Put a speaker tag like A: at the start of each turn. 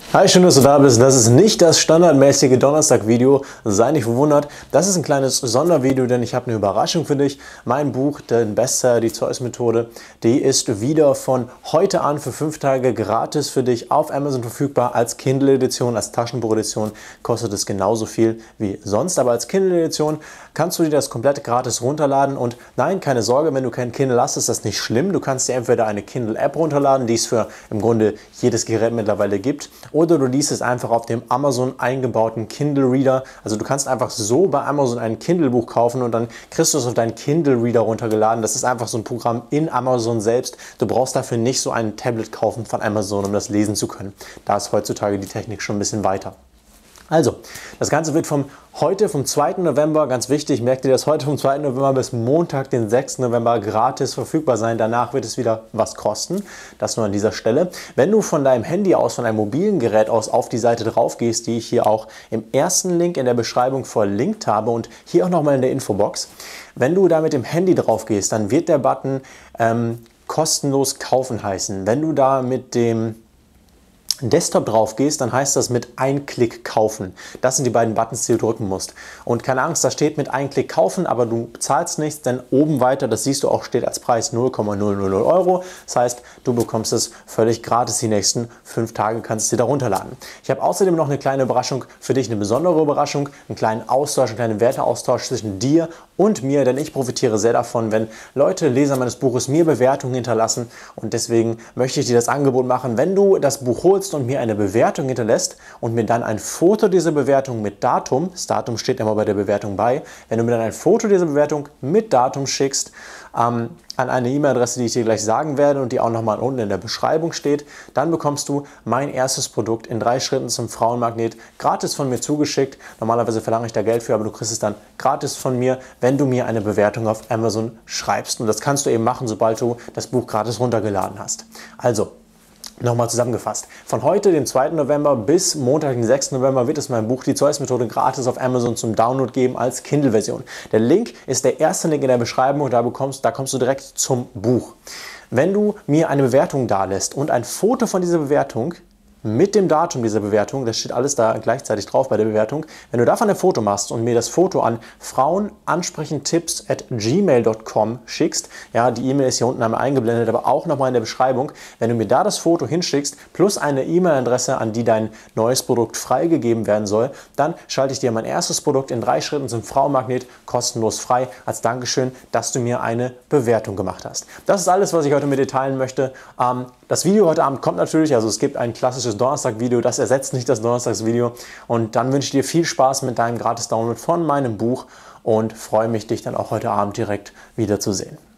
A: Hi, schön, dass du da bist. Das ist nicht das standardmäßige Donnerstag-Video. Sei nicht verwundert. Das ist ein kleines Sondervideo, denn ich habe eine Überraschung für dich. Mein Buch, den Bestseller, die Zeus-Methode, die ist wieder von heute an für 5 Tage gratis für dich auf Amazon verfügbar. Als Kindle-Edition, als Taschenbuch-Edition kostet es genauso viel wie sonst. Aber als Kindle-Edition kannst du dir das komplett gratis runterladen. Und nein, keine Sorge, wenn du kein Kindle hast, ist das nicht schlimm. Du kannst dir entweder eine Kindle-App runterladen, die es für im Grunde jedes Gerät mittlerweile gibt. Oder du liest es einfach auf dem Amazon eingebauten Kindle Reader. Also du kannst einfach so bei Amazon ein Kindle-Buch kaufen und dann kriegst du es auf deinen Kindle Reader runtergeladen. Das ist einfach so ein Programm in Amazon selbst. Du brauchst dafür nicht so ein Tablet kaufen von Amazon, um das lesen zu können. Da ist heutzutage die Technik schon ein bisschen weiter. Also, das Ganze wird vom 2. November, ganz wichtig, merkt ihr das, heute vom 2. November bis Montag, den 6. November gratis verfügbar sein. Danach wird es wieder was kosten. Das nur an dieser Stelle. Wenn du von deinem Handy aus, von einem mobilen Gerät aus auf die Seite drauf gehst, die ich hier auch im ersten Link in der Beschreibung verlinkt habe und hier auch nochmal in der Infobox. Wenn du da mit dem Handy drauf gehst, dann wird der Button kostenlos kaufen heißen. Wenn du da mit dem Desktop drauf gehst, dann heißt das mit ein Klick kaufen. Das sind die beiden Buttons, die du drücken musst. Und keine Angst, da steht mit ein Klick kaufen, aber du zahlst nichts, denn oben weiter, das siehst du auch, steht als Preis 0,000 €. Das heißt, du bekommst es völlig gratis die nächsten 5 Tage, kannst es dir da runterladen. Ich habe außerdem noch eine kleine Überraschung für dich, eine besondere Überraschung, einen kleinen Austausch, einen kleinen Werteaustausch zwischen dir und mir, denn ich profitiere sehr davon, wenn Leute, Leser meines Buches, mir Bewertungen hinterlassen, und deswegen möchte ich dir das Angebot machen, wenn du das Buch holst und mir eine Bewertung hinterlässt und mir dann ein Foto dieser Bewertung mit Datum, das Datum steht immer bei der Bewertung bei, wenn du mir dann ein Foto dieser Bewertung mit Datum schickst, an eine E-Mail-Adresse, die ich dir gleich sagen werde und die auch nochmal unten in der Beschreibung steht, dann bekommst du mein erstes Produkt in 3 Schritten zum Frauenmagnet gratis von mir zugeschickt. Normalerweise verlange ich da Geld für, aber du kriegst es dann gratis von mir, wenn du mir eine Bewertung auf Amazon schreibst. Und das kannst du eben machen, sobald du das Buch gratis runtergeladen hast. Also, nochmal zusammengefasst. Von heute, dem 2. November bis Montag, den 6. November, wird es mein Buch Die Zeus-Methode gratis auf Amazon zum Download geben als Kindle-Version. Der Link ist der erste Link in der Beschreibung und da kommst du direkt zum Buch. Wenn du mir eine Bewertung dalässt und ein Foto von dieser Bewertung mit dem Datum dieser Bewertung, das steht alles da gleichzeitig drauf bei der Bewertung, wenn du davon ein Foto machst und mir das Foto an frauenansprechendtipps@gmail.com schickst, ja, die E-Mail ist hier unten einmal eingeblendet, aber auch nochmal in der Beschreibung, wenn du mir da das Foto hinschickst, plus eine E-Mail-Adresse, an die dein neues Produkt freigegeben werden soll, dann schalte ich dir mein erstes Produkt in 3 Schritten zum Frauenmagnet kostenlos frei, als Dankeschön, dass du mir eine Bewertung gemacht hast. Das ist alles, was ich heute mit dir teilen möchte. Das Video heute Abend kommt natürlich, also es gibt ein klassisches Donnerstag-Video, das ersetzt nicht das Donnerstags-Video. Und dann wünsche ich dir viel Spaß mit deinem Gratis-Download von meinem Buch und freue mich, dich dann auch heute Abend direkt wiederzusehen.